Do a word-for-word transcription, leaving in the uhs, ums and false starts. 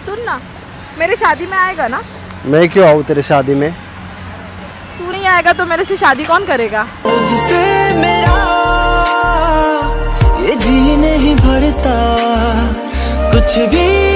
सुन ना, मेरी शादी में आएगा ना? मैं क्यों आऊँ तेरे शादी में? तू नहीं आएगा तो मेरे से शादी कौन करेगा? जिसे मेरा ये जी नहीं भरता कुछ भी